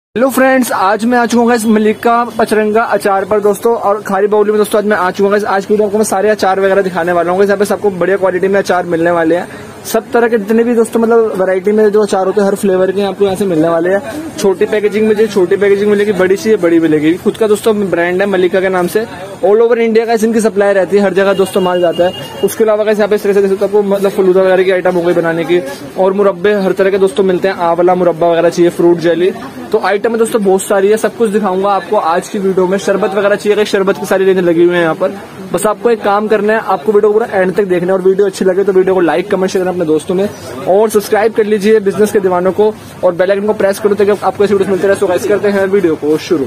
Hello friends, आज मैं आ चुका हूँ मलिका पचरंगा अचार पर दोस्तों, और खारी बाउली में दोस्तों आज मैं आ चुका हूँ। आज की वीडियो आपको मैं सारे अचार वगैरह दिखाने वाला हूँ। यहाँ पे सबको बढ़िया क्वालिटी में अचार मिलने वाले हैं। सब तरह के जितने भी दोस्तों मतलब वैरायटी में जो अचार होते हैं हर फ्लेवर के आपको यहाँ से मिलने वाले हैं। छोटी पैकेजिंग में चाहिए छोटी पैकेजिंग मिलेगी, बड़ी चाहिए बड़ी मिलेगी। खुद का दोस्तों ब्रांड है मलिका के नाम से। ऑल ओवर इंडिया का इनकी सप्लाई रहती है, हर जगह दोस्तों माल जाता है। उसके अलावा कैसे यहाँ पे इस तरह से आपको मतलब फलूदा वगैरह की आइटम हो गई बनाने की, और मुरब्बे हर तरह के दोस्तों मिलते हैं। आंवला मुरब्बा वगैरह चाहिए, फ्रूट जेली, तो आइटम है दोस्तों बहुत सारी है। सब कुछ दिखाऊंगा आपको आज की वीडियो में। शरबत वगैरह चाहिए, शरबत की सारी रेंज लगी हुई है यहाँ पर। बस आपको एक काम करना है, आपको वीडियो को पूरा एंड तक देखना है, और वीडियो अच्छी लगे तो वीडियो को लाइक कमेंट शेयर करना अपने दोस्तों में, और सब्सक्राइब कर लीजिए बिजनेस के दीवानों को, और बेल आइकन को प्रेस करो ताकि आपको ऐसी वीडियो मिलते रहे। सो गाइस करते हैं वीडियो को शुरू।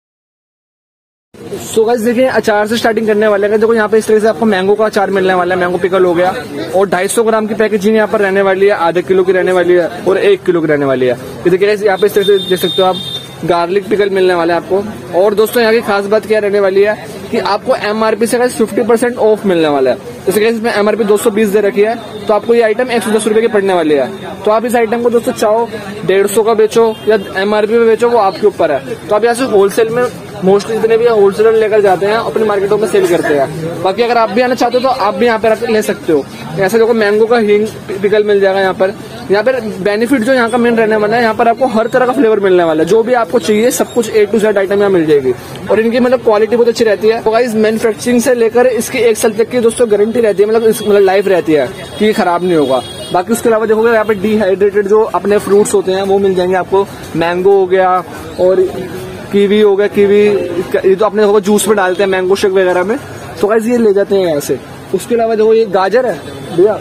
सो गाइस देखिए, अचार से स्टार्टिंग करने वाले हैं। देखो यहाँ पे इस तरह से आपको मैंगो का अचार मिलने वाला है। मैंगो पिकल हो गया, और 250 ग्राम की पैकेजिंग यहाँ पर रहने वाली है, आधे किलो की रहने वाली है, और 1 किलो की रहने वाली है। देखिए यहाँ पे इस तरह से देख सकते हो आप, गार्लिक पिकल मिलने वाला है आपको। और दोस्तों यहाँ की खास बात क्या रहने वाली है कि आपको एमआरपी से 50% ऑफ मिलने वाला है। जैसे कि इसमें एमआरपी 220 दे रखी है, तो आपको ये आइटम 110 रुपए की पड़ने वाली है। तो आप इस आइटम को दोस्तों चाहो 150 का बेचो या एमआरपी में बेचो, वो आपके ऊपर है। तो आप यहाँ से होलसेल में मोस्टली जितने भी होलसेलर लेकर जाते हैं अपनी मार्केटों में सेल करते हैं। बाकी अगर आप भी आना चाहते हो तो आप भी यहाँ पे आकर ले सकते हो। ऐसे देखो मैंगो का हींग पिकल मिल जाएगा यहाँ पर। यहाँ पर बेनिफिट जो यहाँ का मेन रहने वाला है, यहाँ पर आपको हर तरह का फ्लेवर मिलने वाला है। जो भी आपको चाहिए सब कुछ A to Z आइटम यहाँ मिल जाएगी, और इनकी मतलब क्वालिटी बहुत अच्छी रहती है। तो गाइस मैन्युफैक्चरिंग से लेकर इसकी 1 साल तक की दोस्तों गारंटी रहती है, मतलब लाइफ रहती है कि ये खराब नहीं होगा। बाकी उसके अलावा देखोगे यहाँ पे डिहाइड्रेटेड जो अपने फ्रूट्स होते हैं वो मिल जाएंगे आपको। मैंगो हो गया, और कीवी हो गया। कीवी ये तो अपने देखो जूस में डालते हैं मैंगो शेक वगैरह में, तो गाइस ये ले जाते हैं यहाँ से। उसके अलावा देखो ये गाजर है भैया,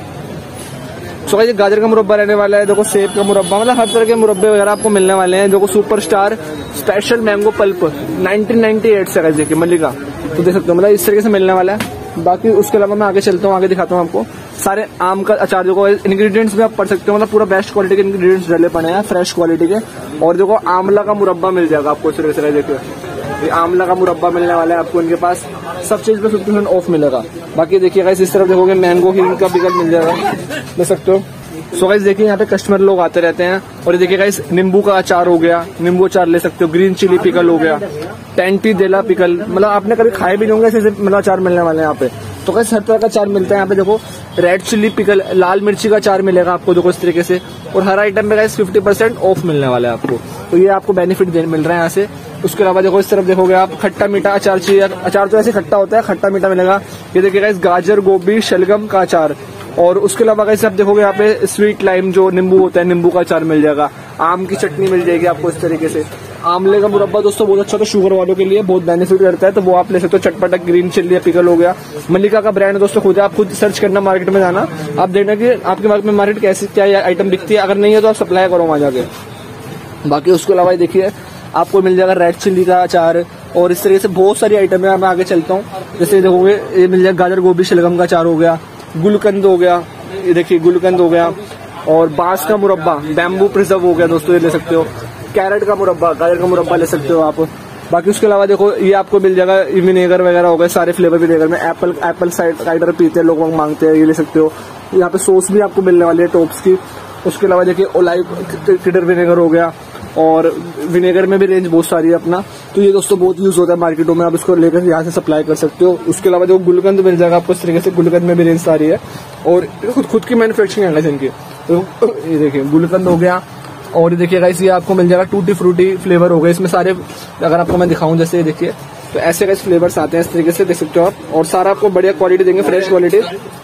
सो गाइस ये गाजर का मुरब्बा रहने वाला है। देखो सेब का मुरब्बा, मतलब हर तरह के मुरब्बे वगैरह आपको मिलने वाले हैं। देखो सुपरस्टार स्पेशल मैंगो पल्प 1998 से गाइस देखिए मलिका, तो देख सकते हो मतलब इस तरीके से मिलने वाला है। बाकी उसके अलावा मैं आगे चलता हूँ, आगे दिखाता हूँ आपको सारे आम का अचार। देखो इंग्रेडिएंट्स भी आप पढ़ सकते हो, मतलब पूरा बेस्ट क्वालिटी के इंग्रेडिएंट्स डाले पड़े हैं, फ्रेश क्वालिटी के। और देखो आंवला का मुरब्बा मिल जाएगा आपको इस तरीके से। देखिए ये आंवला का मुरब्बा मिलने वाला है आपको इनके पास। सब चीज पे 50% ऑफ मिलेगा। बाकी देखिए गाइस इस तरफ देखोगे मैंगो हींग का पिकल मिल जाएगा, देख सकते हो। सो गाइस देखिए यहाँ पे कस्टमर लोग आते रहते हैं। और ये देखिए गाइस नींबू का अचार हो गया, नींबू अचार ले सकते हो। ग्रीन चिली पिकल हो गया, टेंटी देला पिकल, मतलब आपने कभी खाए भी नहीं होंगे ऐसे मतलब अचार मिलने वाले हैं यहाँ पे। तो गाइस हर तरह का अचार मिलता है यहाँ पे। देखो रेड चिली पिकल, लाल मिर्ची का अचार मिलेगा आपको, देखो इस तरीके से। और हर आइटम में गाइस 50% ऑफ मिलने वाला है आपको, तो ये आपको बेनिफिट मिल रहा है यहाँ से। उसके अलावा देखो इस तरफ देखोगे आप, खट्टा मीठा अचार चाहिए। अचार तो ऐसे खट्टा होता है, खट्टा मीठा मिलेगा। ये देखिए गाइस गाजर गोभी शलगम का अचार। और उसके अलावा गाइस आप देखोगे यहाँ पे स्वीट लाइम जो नींबू होता है, नींबू का अचार मिल जाएगा। आम की चटनी मिल जाएगी आपको इस तरीके से। आंवले का मुरब्बा दोस्तों बहुत अच्छा, तो शुगर वालों के लिए बहुत बेनिफिट करता है, तो वो आप ले सकते हो। चटपटा ग्रीन चिल्ली पिकल हो गया, मलिका का ब्रांड दोस्तों खुद है। आप खुद सर्च करना, मार्केट में जाना, आप देखना कि आपके मार्केट कैसी क्या आइटम बिकती है। अगर नहीं है तो आप सप्लाई करो वहां जाके। बाकी उसके अलावा देखिए आपको मिल जाएगा रेड चिल्ली का अचार, और इस तरीके से बहुत सारी आइटम है। मैं आगे चलता हूँ, जैसे देखोगे ये मिल जाएगा गाजर गोभी शलगम का अचार हो गया, गुलकंद हो गया, ये देखिए गुलकंद हो गया, और बांस का मुरब्बा बैम्बू प्रिजर्व हो गया दोस्तों, ये ले सकते हो। कैरेट का मुरब्बा, गाजर का मुरब्बा ले सकते हो आप। बाकी उसके अलावा देखो ये आपको मिल जाएगा विनेगर वगैरह हो गए, सारे फ्लेवर विनेगर में। एप्पल साइडर पीते हैं लोग, मांगते हैं, ये ले सकते हो। यहाँ पे सॉस भी आपको मिलने वाली है टॉप्स की। उसके अलावा देखिए ओलाइव टिडर विनेगर हो गया, और विनेगर में भी रेंज बहुत सारी है अपना, तो ये दोस्तों बहुत यूज होता है मार्केटों में। आप इसको लेकर यहाँ से सप्लाई कर सकते हो। उसके अलावा जो गुलकंद मिल जाएगा आपको इस तरीके से, गुलकंद में भी रेंज सारी है, और खुद की मैन्युफैक्चरिंग है इनकी। तो ये देखिए गुलकंद हो गया, और ये देखिए गाइस ये आपको मिल जाएगा टूटी फ्रूटी फ्लेवर हो गए इसमें सारे। अगर आपको मैं दिखाऊं जैसे ये देखिए, तो ऐसे गाइस फ्लेवर्स आते हैं इस तरीके से, देख सकते हो आप। और सारा आपको बढ़िया क्वालिटी देंगे, फ्रेश क्वालिटी।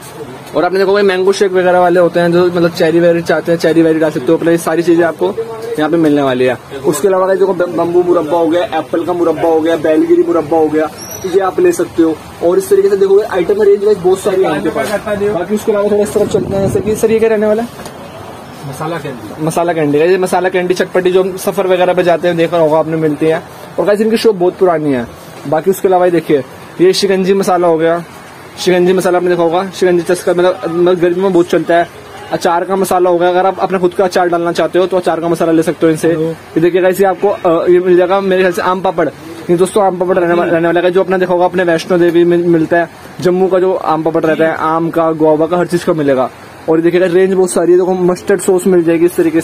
और आपने देखो मैंगो शेक वगैरह वाले होते हैं जो मतलब चेरी वेरी चाहते हैं, चेरी वेरी डाल सकते हो अपने। ये सारी चीजें आपको यहाँ पे मिलने वाली है। उसके अलावा देखो बम्बू मुरब्बा हो गया, एप्पल का मुरब्बा हो गया, बेलगिरी मुरब्बा हो गया, ये आप ले सकते हो। और इस तरीके से देखोगे आइटम रेंज वाइज बहुत सारी है आपके पास। बाकी उसके अलावा थोड़ा इस तरफ चलते हैं, जैसे कि सर ये क्या रहने वाला है, मसाला कैंडी। ये मसाला कैंडी चटपटी जो सफर वगैरह पे जाते हैं देखा होगा आपने, मिलती है। और गाइस इनकी शॉप बहुत पुरानी है। बाकी उसके अलावा देखिए ये शिकंजी मसाला हो गया, शिकंजी मसाला आपने देखा होगा, शिकंजी चस्का मतलब गर्मी में बहुत चलता है। अचार का मसाला हो गया, अगर आप अपना खुद का अचार डालना चाहते हो तो अचार का मसाला ले सकते हो इनसे। ये देखिए गाइस ये आपको ये मिल जाएगा मेरे ख्याल से आम पापड़। ये दोस्तों आम पापड़ रहने वाला है, जो अपना देखा होगा अपने वैष्णो देवी में मिलता है। जम्मू का जो आम पापड़ रहता है, आम का, गुआवा का, हर चीज का मिलेगा। और देखिएगा रेंज बहुत सारी है। देखो मस्टर्ड सॉस मिल जाएगी इस तरीके से,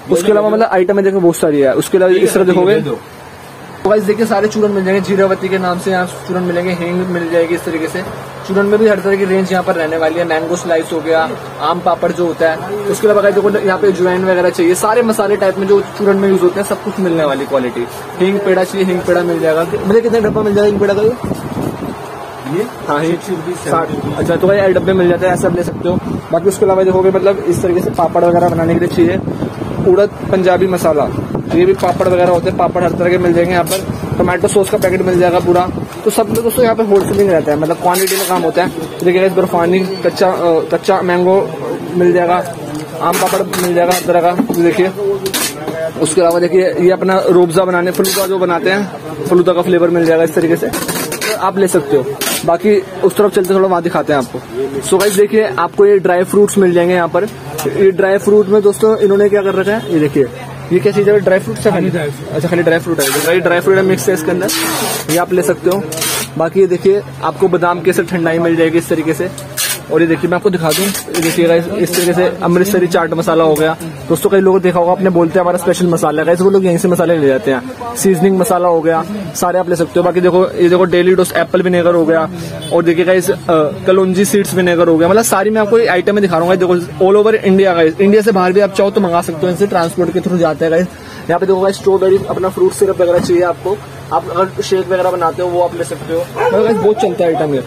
उसके अलावा मतलब आइटम में देखो बहुत सारी है। उसके अलावा इस तरह देखोगे तो गाइस देखिए सारे चूरन मिल जाएंगे, जीरावती के नाम से यहाँ चूरन मिलेंगे, हींग मिल जाएगी इस तरीके से। चूरन में भी हर तरह की रेंज यहाँ पर रहने वाली है। मैंगो स्लाइस हो गया, आम पापड़ जो होता है, उसके अलावा देखो यहाँ पे ज्वाइन वगैरह चाहिए, सारे मसाले टाइप में जो चूरन में यूज होते हैं सब कुछ मिलने वाली क्वालिटी। हींग पेड़ा चाहिए, हींग पेड़ा मिल जाएगा। मुझे कितने डब्बा मिल जाएगा हींग पेड़ा का ये? हाँ हींग 60। अच्छा तो भाई डब्बे मिल जाते हैं, ऐसा आप ले सकते हो। बाकी उसके अलावा देखोगे मतलब इस तरीके से पापड़ वगैरह बनाने के लिए चाहिए उड़द पंजाबी मसाला, ये भी पापड़ वगैरह होते हैं। पापड़ हर तरह के मिल जाएंगे यहाँ पर। टोमेटो सॉस का पैकेट मिल जाएगा पूरा। तो सब में दोस्तों यहाँ पे होलसेलिंग रहता है, मतलब क्वांटिटी में काम होता है। देखिए इस बर्फानी कच्चा मैंगो मिल जाएगा, आम पापड़ मिल जाएगा हर तरह का। तो देखिए उसके अलावा देखिए ये अपना रूअफ़ज़ा बनाने फलूदा जो बनाते हैं, फलूदा का फ्लेवर मिल जाएगा इस तरीके से, तो आप ले सकते हो। बाकी उस तरफ चलते थोड़ा वहां दिखाते हैं आपको। सो गाइस देखिए आपको ये ड्राई फ्रूट्स मिल जाएंगे यहाँ पर। ये ड्राई फ्रूट में दोस्तों इन्होंने क्या कर रखा है, ये देखिए ये क्या चीज है, ड्राई फ्रूट से खाली। अच्छा खाली ड्राई फ्रूट है, ड्राई फ्रूट मिक्स है इसके अंदर, ये आप ले सकते हो। बाकी ये देखिए आपको बादाम केसर ठंडाई मिल जाएगी इस तरीके से। और ये देखिए मैं आपको दिखा दूं, ये देखिएगा इस तरीके से अमृतसरी चाट मसाला हो गया। दोस्तों कई लोगों को देखा होगा, अपने बोलते हैं हमारा स्पेशल मसाला है, वो लोग यहीं से मसाले ले जाते हैं। सीजनिंग मसाला हो गया, सारे आप ले सकते हो। बाकी देखो ये देखो डेली डोज एप्पल विनेगर हो गया, और देखिएगा इस कलौंजी सीड्स विनेगर हो गया। मतलब सारी मैं आपको आइटम में दिखा रहा हूँ। देखो ऑल ओवर इंडिया का, इंडिया से बाहर भी आप चाहो तो मंगा सकते हो, इनसे ट्रांसपोर्ट के थ्रू जाते हैं। यहाँ पे देखो स्ट्रॉबेरी अपना फ्रूट सिरप वगैरह चाहिए आपको, आप अगर शेक वगैरह बनाते हो वो आप ले सकते हो। मतलब बहुत चलता है आइटम ये।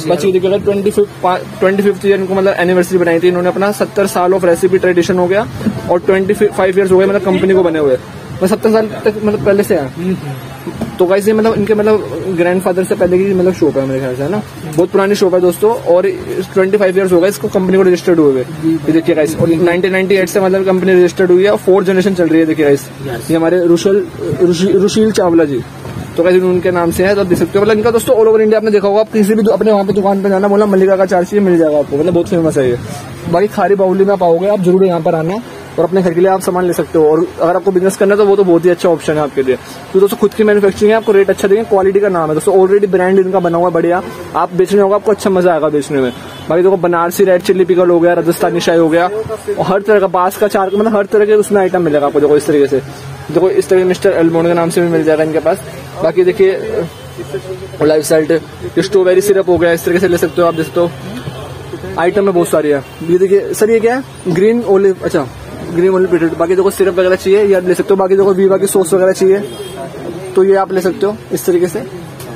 25th ईयर इनको मतलब एनिवर्सरी बनाई थी इन्होंने अपना। 70 साल ऑफ रेसिपी ट्रेडिशन हो गया, और 25 ईयर्स हो गए मतलब कंपनी को बने हुए। 70 साल तक मतलब पहले से है। तो गाइस ये मतलब इनके मतलब ग्रैंडफादर से पहले की मतलब शॉप है मेरे ख्याल से, है ना। बहुत पुरानी शॉप है दोस्तों, और 25 ईयर्स हो गए इसको कंपनी को रजिस्टर्ड हुए। ये देखिए गाइस, और 1998 से मतलब कंपनी रजिस्टर्ड हुई है, और 4th जनरेशन चल रही है। देखिए गाइस ये हमारे रुशील चावला जी, तो गाइस उनके नाम से है, तो देख सकते हो। मतलब इनका दोस्तों ऑल ओवर इंडिया आपने देखा होगा, आप किसी भी अपने वहाँ पे दुकान पे जाना, बोला मल्लिका का चार चाहिए मिल जाएगा आपको, मतलब बहुत फेमस है ये। बाकी खारी बाउली में आप आओगे, आप जरूर यहाँ पर आना, और अपने घर के लिए आप सामान ले सकते हो। और अगर आपको बिजनेस करना है तो वो तो बहुत ही अच्छा ऑप्शन है आपके लिए। तो दोस्तों खुद की मैन्युफैक्चरिंग है, आपको रेट अच्छा देंगे, क्वालिटी का नाम है दोस्तों, ऑलरेडी ब्रांड इनका बना हुआ बढ़िया। आप बेचने होगा आपको अच्छा मजा आएगा बेचने में। बाकी देखो बनारसी रेड चिल्ली पिकल हो गया, राजस्थानी शाही हो गया, और हर तरह का बांस का चार, मतलब हर तरह के उसमें आइटम मिलेगा आपको। देखो इस तरीके से, देखो इस तरह मिस्टर एल्मोंड के नाम से भी मिल जाएगा इनके पास। बाकी देखिए लाइफ साइड स्ट्रॉबेरी सिरप हो गया, इस तरीके से ले सकते हो आप। दोस्तों आइटम में बहुत सारी है। ये देखिए सर ये क्या है, ग्रीन ओलिव, अच्छा ग्रीन ओलिव पीटेड। बाकी देखो सिरप वगैरह चाहिए ये आप ले सकते हो। बाकी देखो वीवा की सॉस वगैरह चाहिए तो ये आप ले सकते हो इस तरीके से।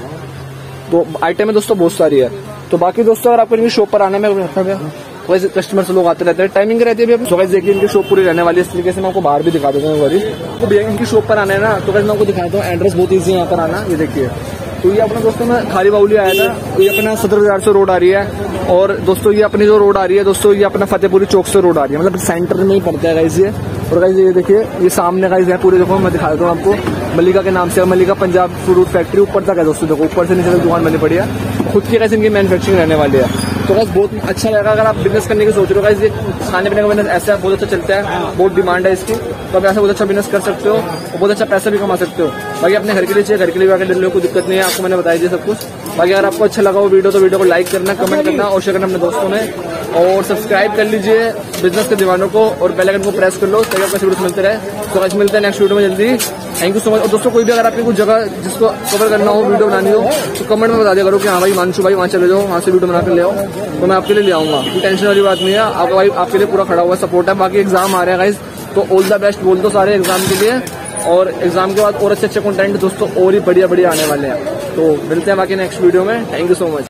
तो आइटम में दोस्तों बहुत सारी है। तो बाकी दोस्तों अगर आपको इनकी शॉप पर आना है, वैसे कस्टमर से लोग आते रहते हैं, टाइमिंग रहती है। तो गाइस देखिए इनकी शॉप पूरी रहने वाली है इस तरीके से। मैं आपको बाहर भी दिखा देता हूँ तो भैया इनकी शॉप पर आना है ना, तो गाइस मैं आपको दिखाता हूँ। एड्रेस बहुत ईजी है यहाँ पर आना, ये देखिए। तो ये अपना दोस्तों मैं खारी बाउली आया था, ये अपना सदर बाजार से रोड आ रही है। और दोस्तों ये अपनी जो रोड आ रही है दोस्तों, ये अपना फतेहपुरी चौक से रोड आ रही है, मतलब सेंटर में ही पड़ता है गाइस ये। और गाइस ये देखिए ये सामने गाइस है पूरे, देखो मैं दिखा देता हूँ आपको। मल्लिका के नाम से, मल्लिका पंजाब फ्रूट फैक्ट्री ऊपर तक है दोस्तों। देखो ऊपर से नीचे तक दुकान बनी पड़ी है, खुद की गाइस इनकी मैन्युफैक्चरिंग रहने वाली है। तो गाइस बहुत अच्छा लगा अगर आप बिजनेस करने की सोच रहे हो। गाइस ये खाने पीने का बिजनेस ऐसा बहुत अच्छा चलता है, बहुत डिमांड है इसकी, तो आप ऐसा बहुत अच्छा बिजनेस कर सकते हो और बहुत अच्छा पैसा भी कमा सकते हो। बाकी अपने घर के लिए चाहिए, घर के लिए आकर ले लो, कोई दिक्कत नहीं है, आपको मैंने बताया दिया सब कुछ। बाकी अगर आपको अच्छा लगा वो वीडियो तो वीडियो को लाइक करना, कमेंट करना और शेयर करना अपने दोस्तों में, और सब्सक्राइब कर लीजिए बिजनेस के दीवानों को, और बेल आइकन को प्रेस कर लो ताकि आपको वीडियो मिलते रहे। तो आज मिलते हैं नेक्स्ट वीडियो में जल्दी। Thank you so much. और दोस्तों कोई भी अगर आपकी कुछ जगह जिसको कवर करना हो, वीडियो बनानी हो, तो कमेंट में बता दिया करो कि हाँ भाई मानसू भाई वहाँ चले जाओ, वहाँ से वीडियो बना कर ले आओ, तो मैं आपके लिए ले आऊंगा। कोई टेंशन वाली बात नहीं है, आपका भाई आपके लिए पूरा खड़ा हुआ सपोर्ट है। बाकी एग्जाम आ रहे हैं गाइस, तो ऑल द बेस्ट बोल दो सारे एग्जाम के लिए, और एग्जाम के बाद और अच्छे अच्छे कंटेंट दोस्तों और ही बढ़िया बढ़िया आने वाले हैं। तो मिलते हैं बाकी नेक्स्ट वीडियो में। Thank you so much.